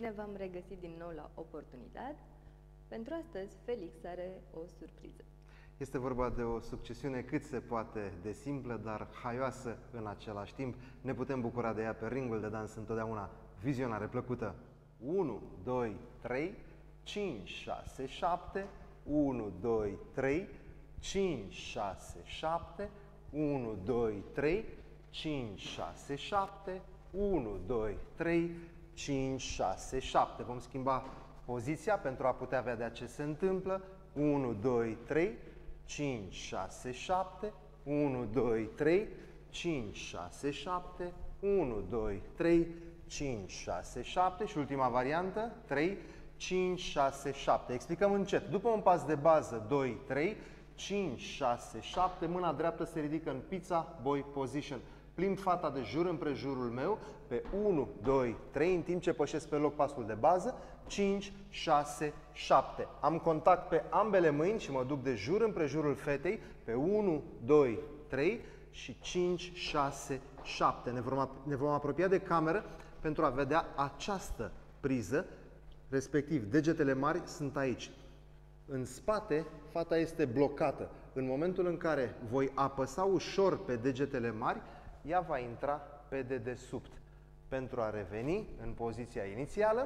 Bine v-am regăsit din nou la Oportunidad. Pentru astăzi, Felix are o surpriză. Este vorba de o succesiune cât se poate de simplă, dar haioasă în același timp. Ne putem bucura de ea pe ringul de dans întotdeauna. Vizionare plăcută. 1, 2, 3, 5, 6, 7, 1, 2, 3, 5, 6, 7, 1, 2, 3, 5, 6, 7, 1, 2, 3, 5, 6, 7. Vom schimba poziția pentru a putea vedea ce se întâmplă. 1, 2, 3, 5, 6, 7, 1, 2, 3, 5, 6, 7, 1, 2, 3, 5, 6, 7 și ultima variantă, 3, 5, 6, 7. Explicăm încet. După un pas de bază, 2, 3, 5, 6, 7, mâna dreaptă se ridică în pizza boy position. Plimb fata de jur împrejurul meu pe 1, 2, 3, în timp ce pășesc pe loc pasul de bază, 5, 6, 7. Am contact pe ambele mâini și mă duc de jur împrejurul fetei pe 1, 2, 3 și 5, 6, 7. Ne vom apropia de cameră pentru a vedea această priză, respectiv degetele mari sunt aici. În spate, fata este blocată. În momentul în care voi apăsa ușor pe degetele mari, ea va intra pe dedesubt. Pentru a reveni în poziția inițială,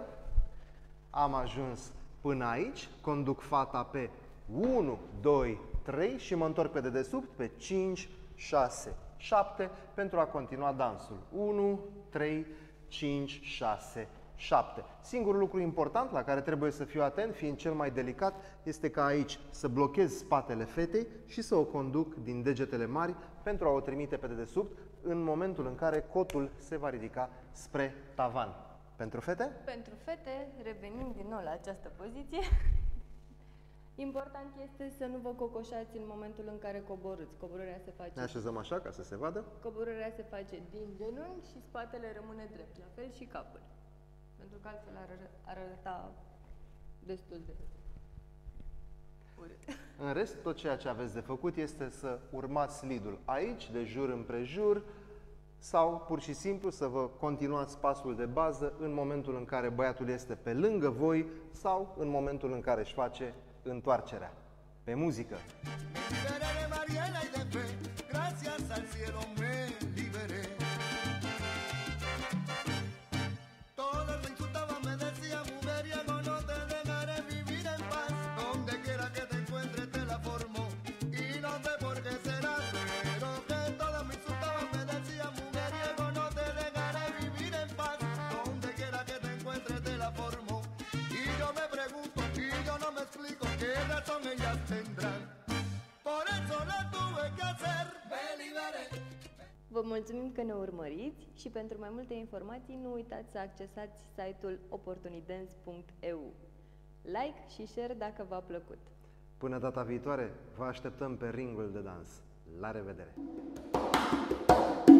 am ajuns până aici, conduc fata pe 1, 2, 3 și mă întorc pe dedesubt pe 5, 6, 7 pentru a continua dansul. 1, 3, 5, 6, 7. Singurul lucru important la care trebuie să fiu atent, fiind cel mai delicat, este ca aici să blochez spatele fetei și să o conduc din degetele mari pentru a o trimite pe dedesubt în momentul în care cotul se va ridica spre tavan. Pentru fete? Pentru fete, revenim din nou la această poziție. Important este să nu vă cocoșați în momentul în care coborâți. Coborârea se face... Ne așezăm așa ca să se vadă. Coborârea se face din genunchi și spatele rămâne drept, la fel și capul. Pentru că altfel ar arăta destul de urât. În rest, tot ceea ce aveți de făcut este să urmați lead-ul aici, de jur împrejur, sau pur și simplu să vă continuați pasul de bază în momentul în care băiatul este pe lângă voi sau în momentul în care își face întoarcerea. Pe muzică! Vă mulțumim că ne urmăriți și pentru mai multe informații nu uitați să accesați site-ul oportunidance.eu. Like și share dacă v-a plăcut. Până data viitoare, vă așteptăm pe ringul de dans. La revedere!